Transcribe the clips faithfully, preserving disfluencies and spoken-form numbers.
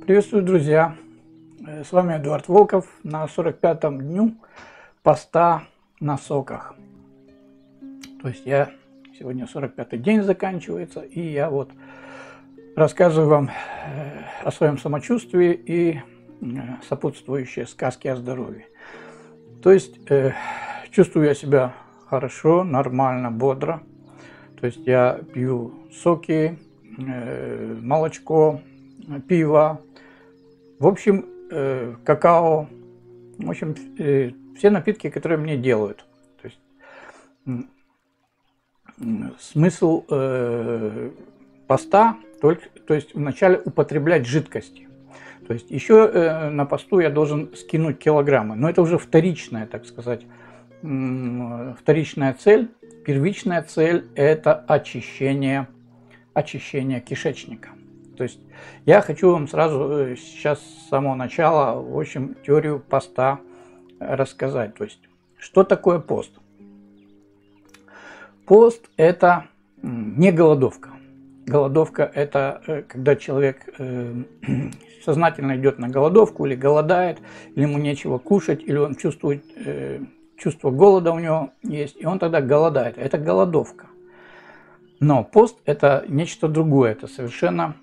Приветствую, друзья! С вами Эдуард Волков на сорок пятом дню поста на соках. То есть я сегодня сорок пятый день заканчивается, и я вот рассказываю вам о своем самочувствии и сопутствующие сказки о здоровье. То есть э, чувствую я себя хорошо, нормально, бодро. То есть я пью соки, э, молочко, пиво, в общем, э, какао, в общем, э, все напитки, которые мне делают. То есть, э, смысл э, поста, только, то есть вначале употреблять жидкости. То есть еще э, на посту я должен скинуть килограммы, но это уже вторичная, так сказать, э, вторичная цель. Первичная цель – это очищение, очищение кишечника. То есть я хочу вам сразу сейчас с самого начала, в общем, теорию поста рассказать. То есть, что такое пост? Пост – это не голодовка. Голодовка – это когда человек сознательно идет на голодовку, или голодает, или ему нечего кушать, или он чувствует, чувство голода у него есть, и он тогда голодает. Это голодовка. Но пост – это нечто другое, это совершенно,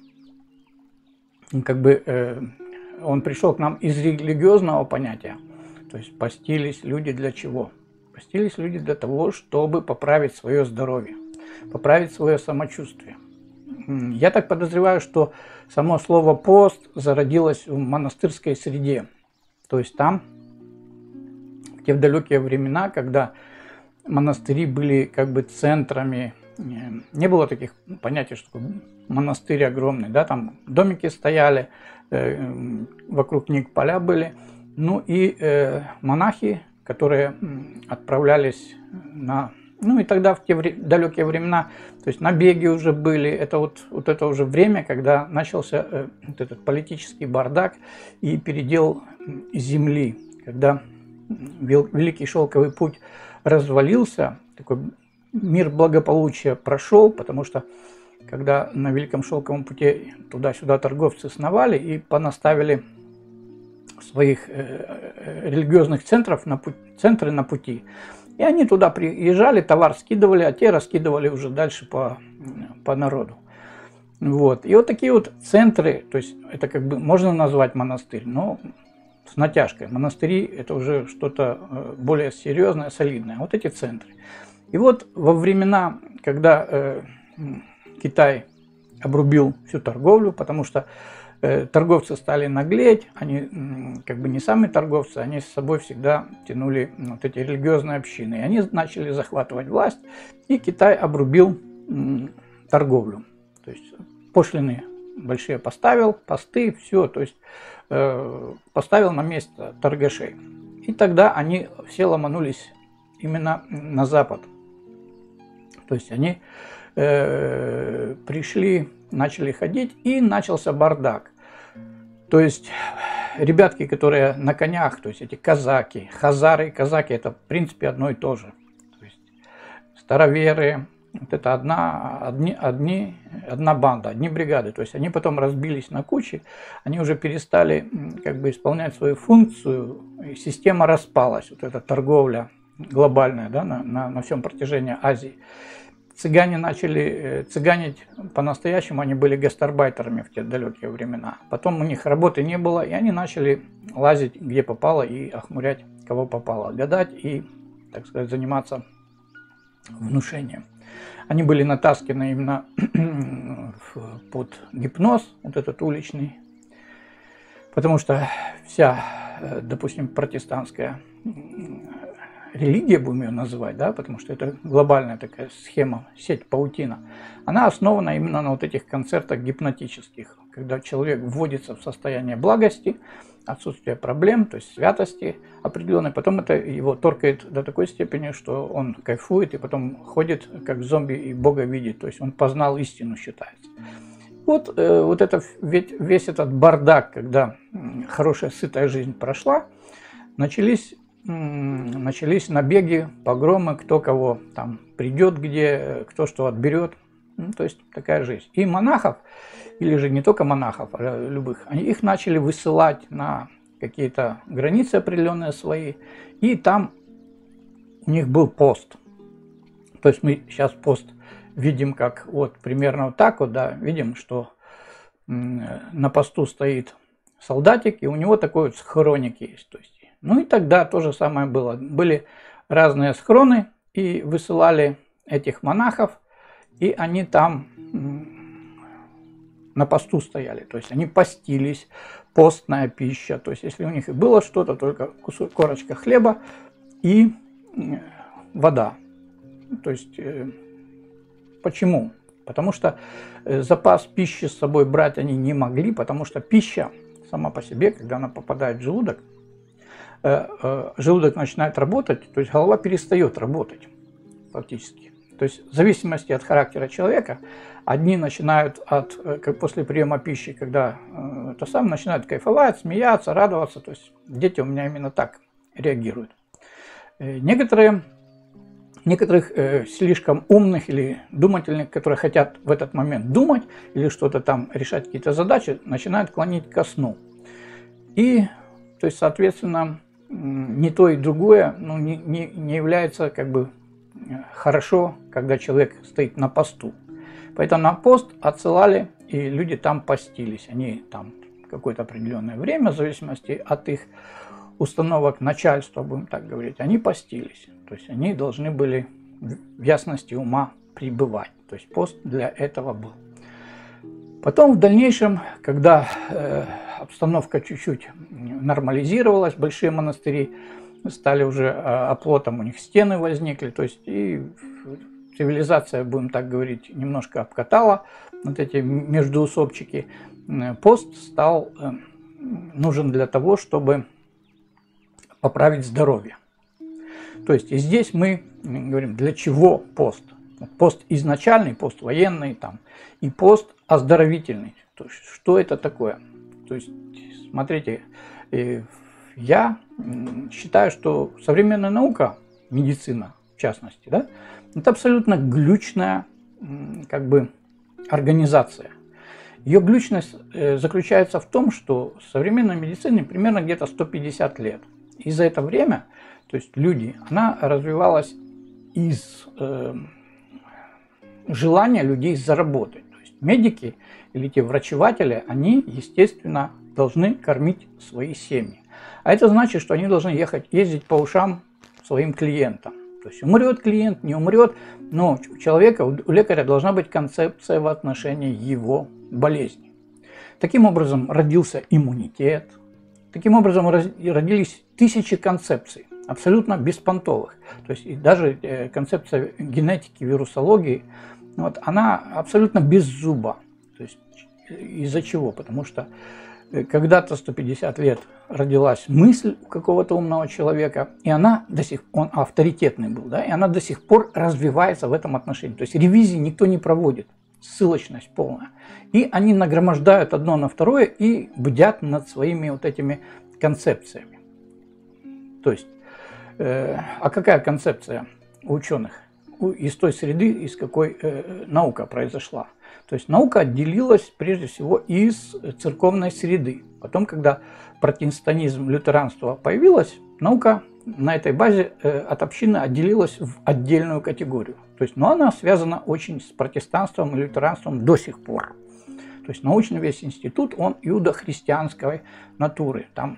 как бы, э, он пришел к нам из религиозного понятия. То есть постились люди для чего? Постились люди для того, чтобы поправить свое здоровье, поправить свое самочувствие. Я так подозреваю, что само слово пост зародилось в монастырской среде. То есть там, в те далекие времена, когда монастыри были как бы центрами, не было таких понятий, что монастырь огромный, да, там домики стояли, э, вокруг них поля были, ну и э, монахи, которые отправлялись на, ну и тогда в те вре далекие времена, то есть набеги уже были, это вот, вот это уже время, когда начался э, вот этот политический бардак и передел земли, когда Великий Шелковый путь развалился, такой мир благополучия прошел, потому что когда на Великом Шелковом пути туда-сюда торговцы сновали и понаставили своих э, религиозных центров на пути, центры на пути, и они туда приезжали, товар скидывали, а те раскидывали уже дальше по, по народу. Вот. И вот такие вот центры, то есть это как бы можно назвать монастырь, но с натяжкой. Монастыри – это уже что-то более серьезное, солидное. Вот эти центры. И вот во времена, когда э, Китай обрубил всю торговлю, потому что э, торговцы стали наглеть, они э, как бы не сами торговцы, они с собой всегда тянули вот эти религиозные общины. И они начали захватывать власть, и Китай обрубил э, торговлю. То есть пошлины большие поставил, посты, все, то есть э, поставил на место торгашей. И тогда они все ломанулись именно на запад. То есть они э, пришли, начали ходить, и начался бардак. То есть ребятки, которые на конях, то есть эти казаки, хазары и казаки, это в принципе одно и то же. То есть староверы, вот это одна, одни, одни, одна банда, одни бригады. То есть они потом разбились на кучи, они уже перестали как бы исполнять свою функцию, и система распалась, вот эта торговля глобальная, да, на, на, на всем протяжении Азии. Цыгане начали цыганить по-настоящему, они были гастарбайтерами в те далекие времена. Потом у них работы не было, и они начали лазить где попало и охмурять кого попало, гадать и, так сказать, заниматься внушением. Они были натасканы именно под гипноз, вот этот уличный, потому что вся, допустим, протестантская религия, будем ее называть, да, потому что это глобальная такая схема, сеть, паутина, она основана именно на вот этих концертах гипнотических, когда человек вводится в состояние благости, отсутствия проблем, то есть святости определенной, потом это его торкает до такой степени, что он кайфует и потом ходит как зомби и Бога видит, то есть он познал истину, считается. Вот, э, вот это, ведь весь этот бардак, когда хорошая сытая жизнь прошла, начались начались набеги, погромы, кто кого там придет, где, кто что отберет. Ну, то есть такая жизнь. И монахов или же не только монахов, а любых, они, их начали высылать на какие-то границы определенные свои, и там у них был пост. То есть мы сейчас пост видим как вот примерно вот так вот, да, видим, что на посту стоит солдатик, и у него такой вот схроник есть. То есть, ну и тогда то же самое было. Были разные схроны, и высылали этих монахов, и они там на посту стояли. То есть они постились, постная пища. То есть если у них и было что-то, только кусок, корочка хлеба и вода. То есть почему? Потому что запас пищи с собой брать они не могли, потому что пища сама по себе, когда она попадает в желудок, желудок начинает работать, то есть голова перестает работать фактически. То есть в зависимости от характера человека, одни начинают от, как после приема пищи, когда это сам начинают кайфовать, смеяться, радоваться. То есть дети у меня именно так реагируют. Некоторые, некоторых э, слишком умных или думательных, которые хотят в этот момент думать или что-то там решать, какие-то задачи, начинают клонить ко сну. И, то есть, соответственно, ни то и другое, ну, не, не, не является как бы хорошо, когда человек стоит на посту. Поэтому на пост отсылали, и люди там постились. Они там какое-то определенное время, в зависимости от их установок начальства, будем так говорить, они постились. То есть они должны были в ясности ума пребывать. То есть пост для этого был. Потом в дальнейшем, когда э, обстановка чуть-чуть нормализировалась, большие монастыри стали уже э, оплотом, у них стены возникли, то есть и цивилизация, будем так говорить, немножко обкатала вот эти междоусобчики. Пост стал э, нужен для того, чтобы поправить здоровье. То есть и здесь мы говорим, для чего пост? Пост изначальный, пост военный там, и пост оздоровительный. То есть, что это такое? То есть, смотрите, я считаю, что современная наука, медицина в частности, да, это абсолютно глючная как бы организация. Ее глючность заключается в том, что современной медицине примерно где-то сто пятьдесят лет. И за это время, то есть люди, она развивалась из э, желания людей заработать. То есть медики или те врачеватели, они, естественно, должны кормить свои семьи. А это значит, что они должны ехать, ездить по ушам своим клиентам. То есть умрет клиент, не умрет, но у человека, у лекаря должна быть концепция в отношении его болезни. Таким образом родился иммунитет. Таким образом родились тысячи концепций, абсолютно беспонтовых. То есть и даже концепция генетики, вирусологии, вот, она абсолютно без зуба. То есть из-за чего? Потому что когда-то сто пятьдесят лет родилась мысль у какого-то умного человека, и она до сих пор, он авторитетный был, да, и она до сих пор развивается в этом отношении. То есть ревизии никто не проводит, ссылочность полная. И они нагромождают одно на второе и бдят над своими вот этими концепциями. То есть, э, а какая концепция у ученых? Из той среды, из какой э, наука произошла. То есть наука отделилась прежде всего из церковной среды. Потом, когда протестантизм, лютеранство появилось, наука на этой базе э, от общины отделилась в отдельную категорию. То есть, но она связана очень с протестанством и лютеранством до сих пор. То есть научный весь институт, он иудохристианской натуры. Там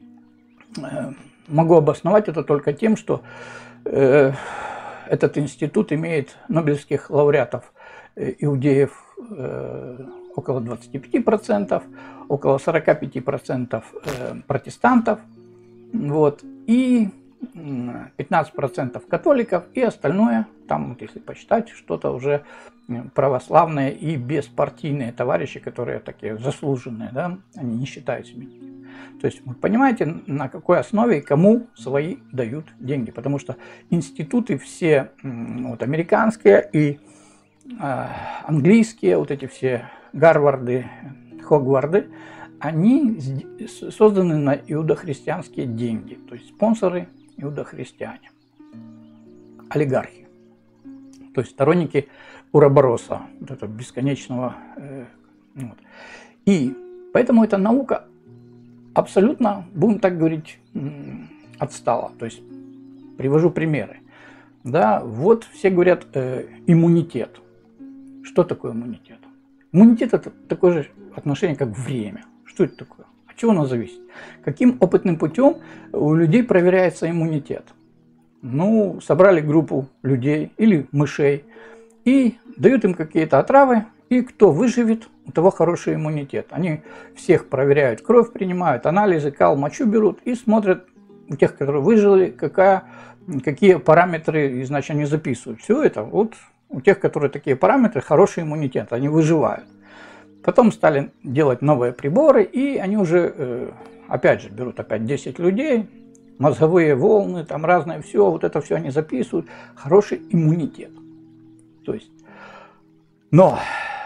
э, могу обосновать это только тем, что э, этот институт имеет нобелевских лауреатов э, иудеев э, около двадцати пяти процентов, около сорока пяти процентов э, протестантов, вот, и пятнадцать процентов католиков, и остальное, там, вот, если посчитать, что-то уже православные и беспартийные товарищи, которые такие заслуженные, да, они не считают себя. То есть вы понимаете, на какой основе и кому свои дают деньги, потому что институты все вот, американские и э, английские, вот эти все Гарварды, Хогварды, они созданы на иудохристианские деньги, то есть спонсоры иудохристиане, олигархи, то есть сторонники Уробороса, вот этого бесконечного э, Вот. И поэтому эта наука абсолютно, будем так говорить, отстала. То есть привожу примеры. Да, вот все говорят э, иммунитет. Что такое иммунитет? Иммунитет – это такое же отношение, как время. Что это такое? От чего оно зависит? Каким опытным путем у людей проверяется иммунитет? Ну, собрали группу людей или мышей и дают им какие-то отравы, и кто выживет, у того хороший иммунитет. Они всех проверяют, кровь принимают, анализы, кал, мочу берут и смотрят у тех, которые выжили, какая, какие параметры, значит, они записывают. Все это вот у тех, которые такие параметры, хороший иммунитет, они выживают. Потом стали делать новые приборы, и они уже, опять же, берут опять десять людей, мозговые волны, там разное все, вот это все они записывают, хороший иммунитет. То есть, но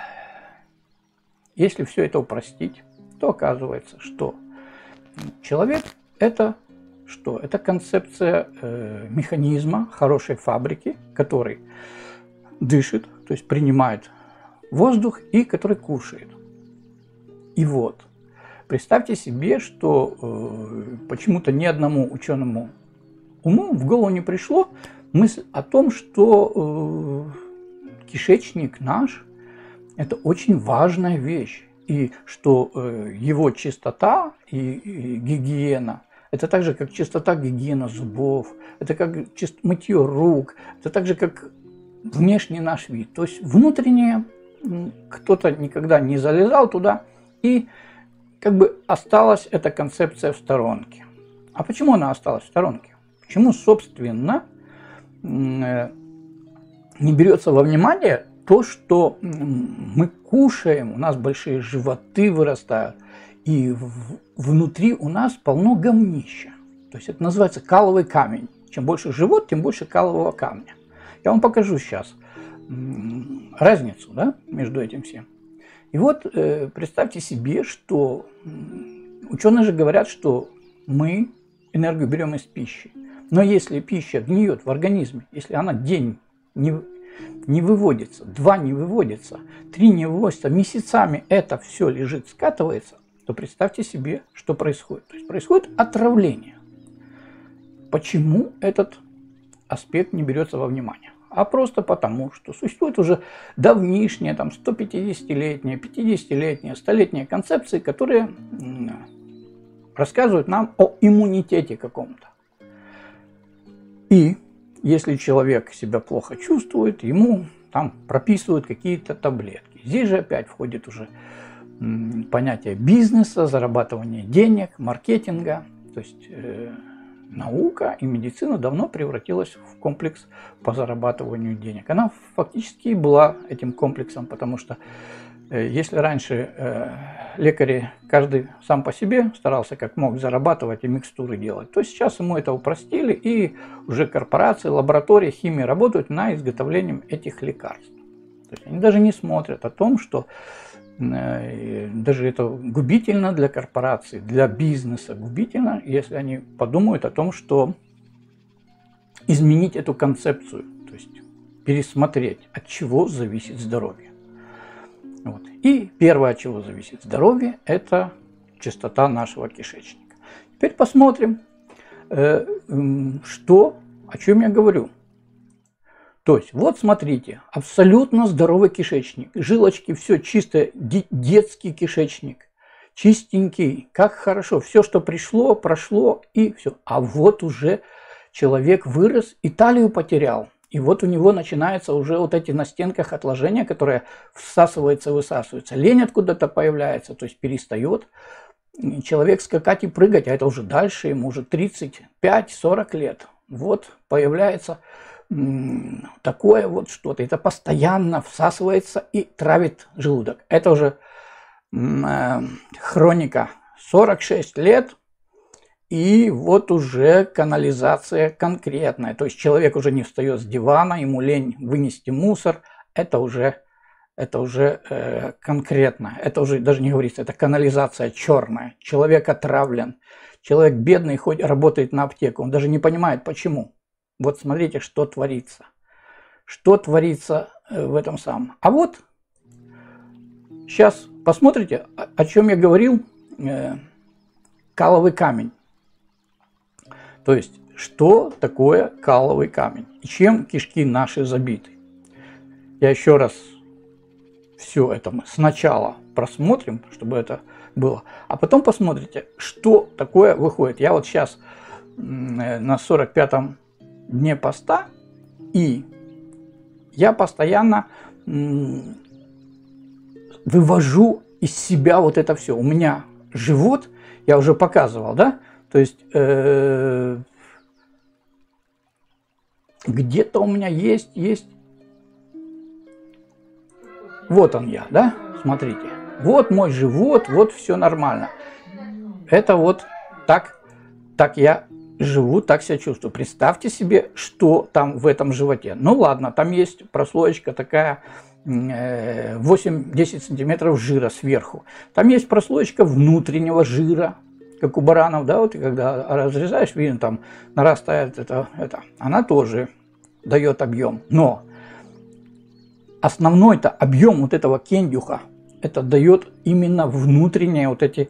если все это упростить, то оказывается, что человек это что? Это концепция э, механизма хорошей фабрики, который дышит, то есть принимает воздух и который кушает. И вот, представьте себе, что э, почему-то ни одному ученому уму в голову не пришло мысль о том, что э, кишечник наш – это очень важная вещь, и что э, его чистота и, и гигиена – это так же, как чистота, гигиена зубов, это как чист... мытье рук, это так же, как внешний наш вид. То есть внутреннее кто-то никогда не залезал туда, и как бы осталась эта концепция в сторонке. А почему она осталась в сторонке? Почему, собственно, не берется во внимание то, что мы кушаем, у нас большие животы вырастают, и внутри у нас полно говнища. То есть это называется каловый камень. Чем больше живот, тем больше калового камня. Я вам покажу сейчас разницу, да, между этим всем. И вот э, представьте себе, что ученые же говорят, что мы энергию берем из пищи. Но если пища гниет в организме, если она день не, не выводится, два не выводится, три не выводится, месяцами это все лежит, скатывается, то представьте себе, что происходит. То есть происходит отравление. Почему этот аспект не берется во внимание? А просто потому, что существуют уже давнишние, там, сто пятидесятилетние, пятидесятилетние, столетние концепции, которые рассказывают нам о иммунитете каком-то. И если человек себя плохо чувствует, ему там прописывают какие-то таблетки. Здесь же опять входит уже понятие бизнеса, зарабатывания денег, маркетинга. То есть э, наука и медицина давно превратилась в комплекс по зарабатыванию денег. Она фактически была этим комплексом, потому что э, если раньше э, лекари, каждый сам по себе старался как мог зарабатывать и микстуры делать, то сейчас ему это упростили, и уже корпорации, лаборатории, химии работают над изготовлением этих лекарств. То есть они даже не смотрят о том, что даже это губительно для корпораций, для бизнеса губительно, если они подумают о том, что изменить эту концепцию, то есть пересмотреть, от чего зависит здоровье. Вот. И первое, от чего зависит здоровье, это чистота нашего кишечника. Теперь посмотрим, что, о чем я говорю. То есть, вот смотрите, абсолютно здоровый кишечник, жилочки, все чисто, детский кишечник, чистенький, как хорошо, все, что пришло, прошло, и все. А вот уже человек вырос и талию потерял, и вот у него начинаются уже вот эти на стенках отложения, которые всасываются, высасываются, лень откуда-то появляется, то есть перестает человек скакать и прыгать, а это уже дальше, ему уже тридцать пять сорок лет, вот появляется такое вот что-то, это постоянно всасывается и травит желудок. Это уже э, хроника, сорок шесть лет, и вот уже канализация конкретная. То есть человек уже не встает с дивана, ему лень вынести мусор, это уже, это уже э, конкретно, это уже даже не говорится, это канализация черная. Человек отравлен, человек бедный, хоть работает на аптеку, он даже не понимает почему. Вот смотрите, что творится. Что творится в этом самом. А вот сейчас посмотрите, о чем я говорил, э, каловый камень. То есть, что такое каловый камень и чем кишки наши забиты. Я еще раз все это мы сначала просмотрим, чтобы это было, а потом посмотрите, что такое выходит. Я вот сейчас на сорок пятом дне поста, и я постоянно вывожу из себя вот это все. У меня живот, я уже показывал, да, то есть э, где-то у меня есть, есть, вот он я, да, смотрите, вот мой живот, вот все нормально. Это вот так, так я живу, так себя чувствую. Представьте себе, что там в этом животе. Ну ладно, там есть прослоечка такая, восемь-десять сантиметров жира сверху. Там есть прослоечка внутреннего жира, как у баранов, да, вот и когда разрезаешь, видно, там нарастает это, это. Она тоже дает объем. Но основной-то объем вот этого кендюха, это дает именно внутренние вот эти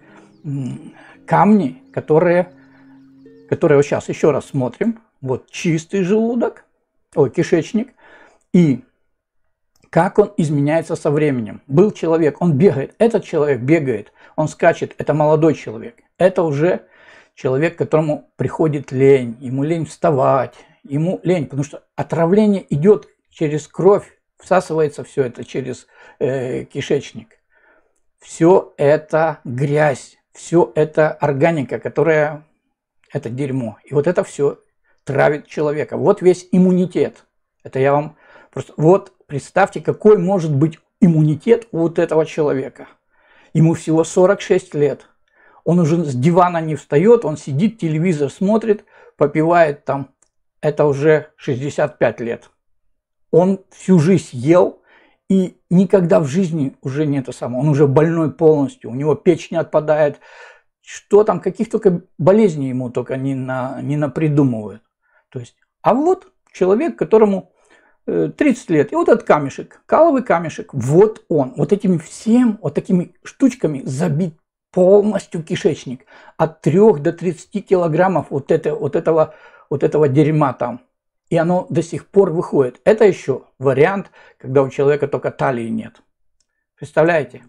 камни, которые, которые вот сейчас еще раз смотрим. Вот чистый желудок, ой, кишечник, и как он изменяется со временем. Был человек, он бегает, этот человек бегает, он скачет, это молодой человек. Это уже человек, которому приходит лень, ему лень вставать, ему лень, потому что отравление идет через кровь, всасывается все это через э, кишечник. Все это грязь, все это органика, которая, это дерьмо. И вот это все травит человека. Вот весь иммунитет. Это я вам просто, вот представьте, какой может быть иммунитет у вот этого человека. Ему всего сорок шесть лет. Он уже с дивана не встает, он сидит, телевизор смотрит, попивает там, это уже шестьдесят пять лет. Он всю жизнь ел и никогда в жизни уже не это самое. Он уже больной полностью, у него печень отпадает. Что там, каких только болезней ему только не, на, не напридумывают. То есть, а вот человек, которому тридцать лет, и вот этот камешек, каловый камешек, вот он, вот этими всем, вот такими штучками забит полностью кишечник. От трёх до тридцати килограммов вот, это, вот, этого, вот этого дерьма там. И оно до сих пор выходит. Это еще вариант, когда у человека только талии нет. Представляете?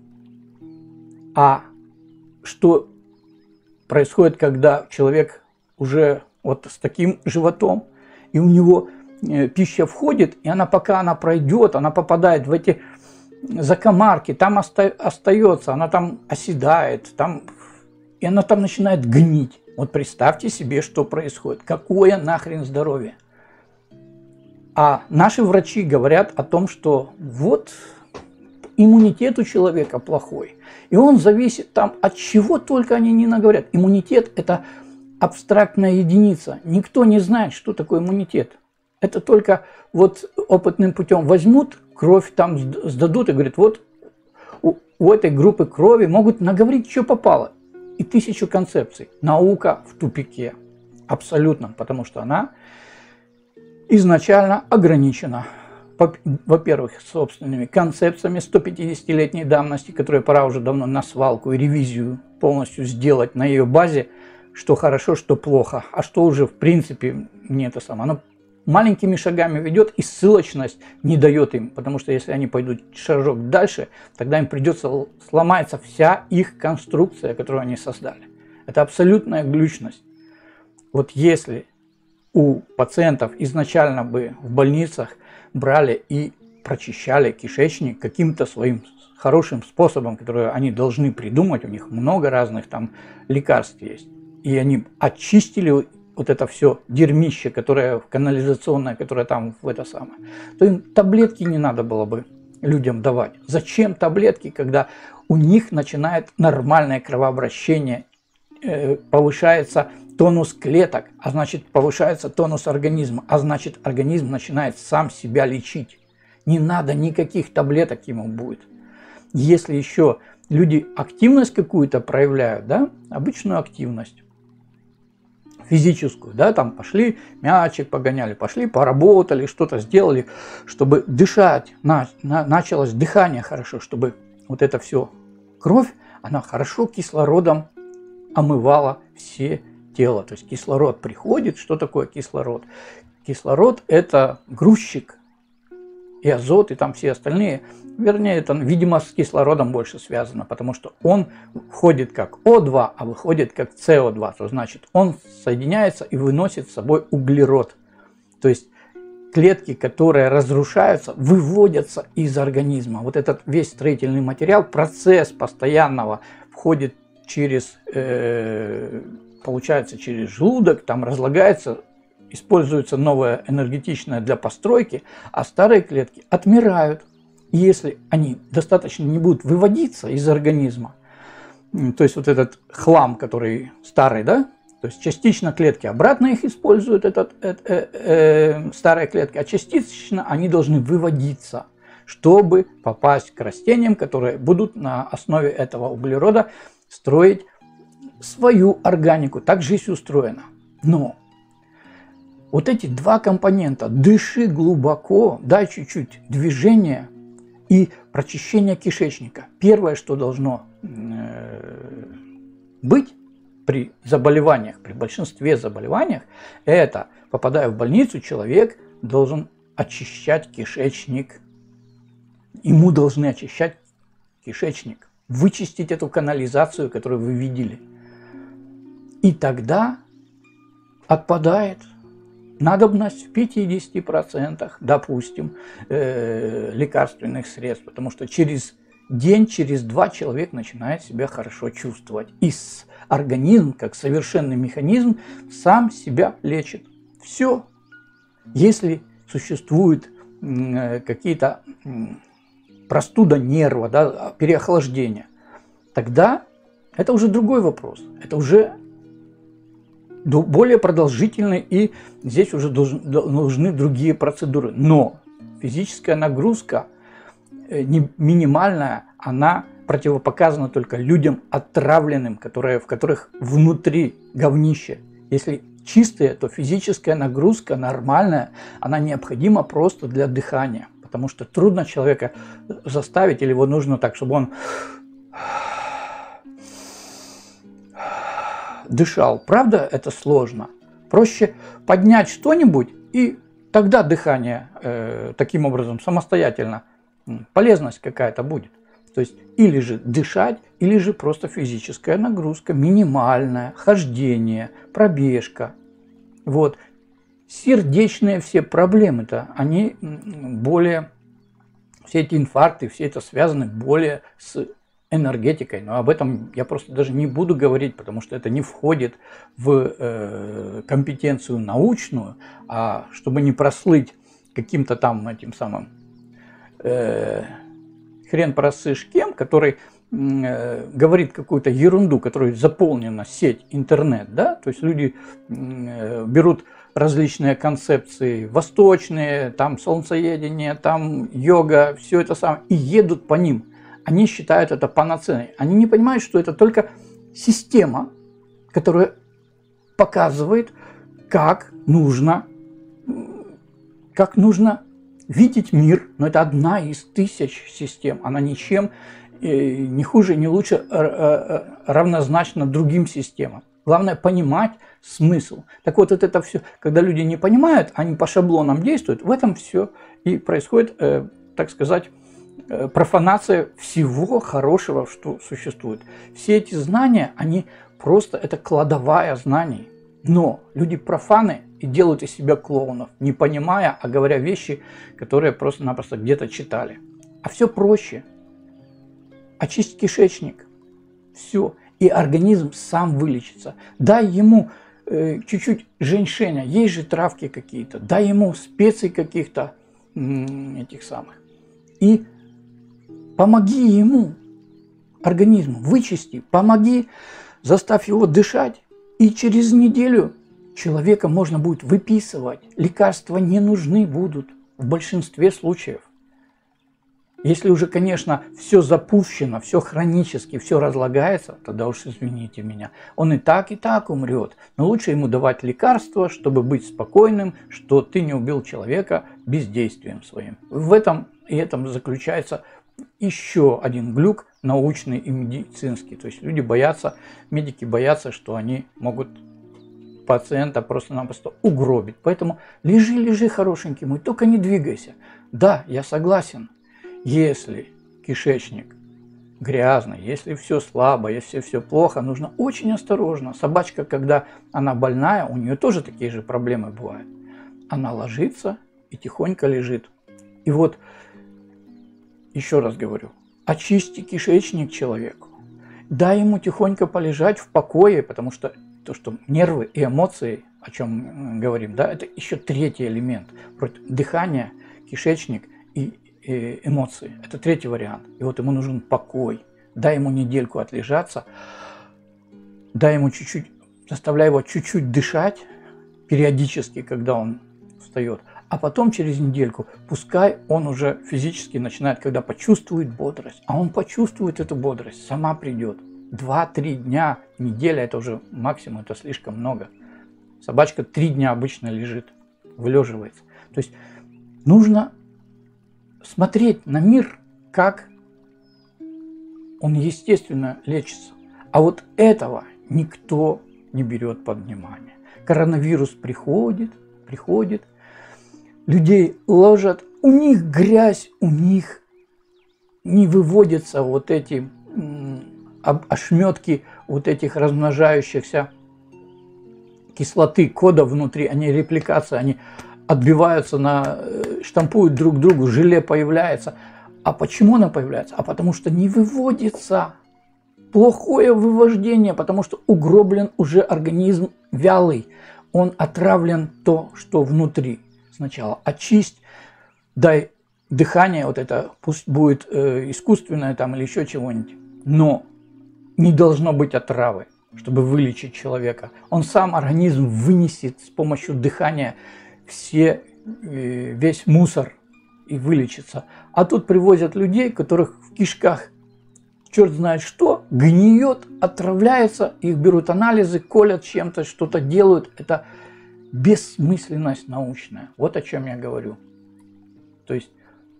А что происходит, когда человек уже вот с таким животом, и у него пища входит, и она, пока она пройдет, она попадает в эти закомарки, там оста остается, она там оседает, там, и она там начинает гнить. Вот представьте себе, что происходит. Какое нахрен здоровье? А наши врачи говорят о том, что вот иммунитет у человека плохой. И он зависит там от чего только они не наговорят. Иммунитет – это абстрактная единица. Никто не знает, что такое иммунитет. Это только вот опытным путем возьмут, кровь там сдадут и говорят, вот у, у этой группы крови могут наговорить, что попало. И тысячу концепций. Наука в тупике. Абсолютно. Потому что она изначально ограничена. Во-первых, собственными концепциями сто пятидесятилетней давности, которые пора уже давно на свалку и ревизию полностью сделать на ее базе, что хорошо, что плохо, а что уже в принципе не это самое. Оно маленькими шагами ведет, и ссылочность не дает им, потому что если они пойдут шажок дальше, тогда им придется сломается вся их конструкция, которую они создали. Это абсолютная глючность. Вот если у пациентов изначально бы в больницах брали и прочищали кишечник каким-то своим хорошим способом, который они должны придумать, у них много разных там лекарств есть, и они очистили вот это все дерьмище, которое канализационное, которое там в это самое, то им таблетки не надо было бы людям давать. Зачем таблетки, когда у них начинает нормальное кровообращение, э, повышается тонус клеток, а значит повышается тонус организма, а значит организм начинает сам себя лечить. Не надо никаких таблеток ему будет. Если еще люди активность какую-то проявляют, да, обычную активность, физическую, да, там пошли, мячик погоняли, пошли, поработали, что-то сделали, чтобы дышать, на, на, началось дыхание хорошо, чтобы вот это все кровь, она хорошо кислородом омывала все тело. То есть кислород приходит. Что такое кислород? Кислород – это грузчик, и азот, и там все остальные. Вернее, это, видимо, с кислородом больше связано, потому что он входит как О два, а выходит как С О два. То значит, он соединяется и выносит с собой углерод. То есть клетки, которые разрушаются, выводятся из организма. Вот этот весь строительный материал, процесс постоянного входит через, э, получается, через желудок, там разлагается, используется новое энергетичное для постройки, а старые клетки отмирают. И если они достаточно не будут выводиться из организма, то есть вот этот хлам, который старый, да, то есть частично клетки обратно их используют, этот, э, э, э, старые клетки, а частично они должны выводиться, чтобы попасть к растениям, которые будут на основе этого углерода строить свою органику. Так жизнь устроена. Но вот эти два компонента, дыши глубоко, дай чуть-чуть движения и прочищение кишечника. Первое, что должно э, быть при заболеваниях, при большинстве заболеваниях, это, попадая в больницу, человек должен очищать кишечник. Ему должны очищать кишечник, вычистить эту канализацию, которую вы видели. И тогда отпадает надобность в пятидесяти процентах, допустим, э, лекарственных средств, потому что через день, через два человек начинает себя хорошо чувствовать. И организм, как совершенный механизм, сам себя лечит. Все. Если существуют э, какие-то э, простуда нерва, да, переохлаждение, тогда это уже другой вопрос. Это уже более продолжительные, и здесь уже должны, нужны другие процедуры. Но физическая нагрузка не минимальная, она противопоказана только людям отравленным, которые, в которых внутри говнище. Если чистые, то физическая нагрузка нормальная, она необходима просто для дыхания. Потому что трудно человека заставить, или его нужно так, чтобы он дышал. Правда, это сложно. Проще поднять что-нибудь, и тогда дыхание э, таким образом самостоятельно, полезность какая-то будет. То есть или же дышать, или же просто физическая нагрузка, минимальная, хождение, пробежка. Вот. Сердечные все проблемы-то, они более, все эти инфаркты, все это связаны более с энергетикой, но об этом я просто даже не буду говорить, потому что это не входит в э, компетенцию научную, а чтобы не прослыть каким-то там этим самым э, хрен просышь кем, который э, говорит какую-то ерунду, которой заполнена сеть, интернет, да, то есть люди э, берут различные концепции восточные, там солнцеедение, там йога, все это самое, и едут по ним. Они считают это панацеей. Они не понимают, что это только система, которая показывает, как нужно, как нужно видеть мир. Но это одна из тысяч систем. Она ничем не хуже, не лучше равнозначна другим системам. Главное понимать смысл. Так вот, вот это все, когда люди не понимают, они по шаблонам действуют, в этом все и происходит, так сказать, профанация всего хорошего, что существует. Все эти знания, они просто, это кладовая знаний. Но люди профаны и делают из себя клоунов, не понимая, а говоря вещи, которые просто-напросто где-то читали. А все проще. Очисть кишечник. Все. И организм сам вылечится. Дай ему э, чуть-чуть женьшеня, есть же травки какие-то, дай ему специй каких-то, этих самых. И помоги ему, организму, вычисти, помоги, заставь его дышать. И через неделю человека можно будет выписывать. Лекарства не нужны будут в большинстве случаев. Если уже, конечно, все запущено, все хронически, все разлагается, тогда уж извините меня, он и так, и так умрет. Но лучше ему давать лекарства, чтобы быть спокойным, что ты не убил человека бездействием своим. В этом и этом заключается еще один глюк научный и медицинский. То есть люди боятся, медики боятся, что они могут пациента просто-напросто угробить. Поэтому лежи, лежи, хорошенький мой, только не двигайся. Да, я согласен, если кишечник грязный, если все слабо, если все плохо, нужно очень осторожно. Собачка, когда она больная, у нее тоже такие же проблемы бывают. Она ложится и тихонько лежит. И вот, еще раз говорю, очисти кишечник человеку. Дай ему тихонько полежать в покое, потому что то, что нервы и эмоции, о чем говорим, да, это еще третий элемент. Дыхание, кишечник и эмоции. Это третий вариант. И вот ему нужен покой. Дай ему недельку отлежаться, дай ему чуть-чуть, заставляй его чуть-чуть дышать периодически, когда он встает. А потом через недельку, пускай он уже физически начинает, когда почувствует бодрость. А он почувствует эту бодрость, сама придет. Два-три дня, неделя, это уже максимум, это слишком много. Собачка три дня обычно лежит, вылеживается. То есть нужно смотреть на мир, как он естественно лечится. А вот этого никто не берет под внимание. Коронавирус приходит, приходит, людей ложат, у них грязь, у них не выводятся вот эти ошметки вот этих размножающихся кислоты, кода внутри, они репликация, они отбиваются, на, штампуют друг другу, желе появляется. А почему оно появляется? А потому что не выводится. Плохое вывождение, потому что угроблен уже организм вялый. Он отравлен то, что внутри. Сначала очисть, дай дыхание, вот это пусть будет э, искусственное там или еще чего-нибудь. Но не должно быть отравы, чтобы вылечить человека. Он сам, организм, вынесет с помощью дыхания все, весь мусор и вылечится. А тут привозят людей, которых в кишках черт знает что, гниет, отравляется, их берут анализы, колят чем-то, что-то делают. Это бессмысленность научная. Вот о чем я говорю. То есть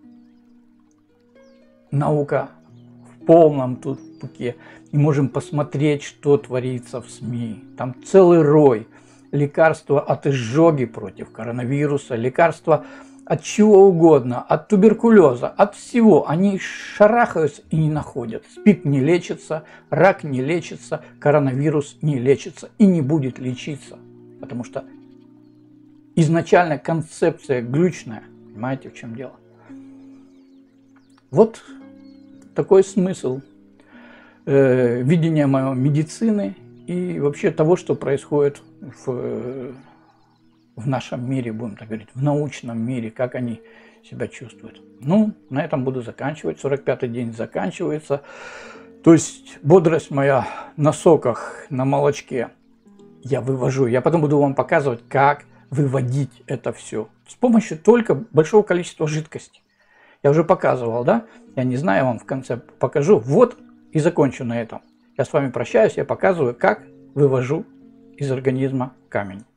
наука в полном тут пуке. И можем посмотреть, что творится в СМИ. Там целый рой. Лекарства от изжоги против коронавируса, лекарства от чего угодно, от туберкулеза, от всего. Они шарахаются и не находят. СПИД не лечится, рак не лечится, коронавирус не лечится и не будет лечиться. Потому что изначально концепция глючная. Понимаете, в чем дело? Вот такой смысл э, видения моего медицины и вообще того, что происходит в, в нашем мире, будем так говорить, в научном мире, как они себя чувствуют. Ну, на этом буду заканчивать. сорок пятый день заканчивается. То есть бодрость моя на соках, на молочке я вывожу. Я потом буду вам показывать, как выводить это все. С помощью только большого количества жидкости. Я уже показывал, да? Я не знаю, я вам в конце покажу. Вот и закончу на этом. Я с вами прощаюсь, я показываю, как вывожу из организма камень.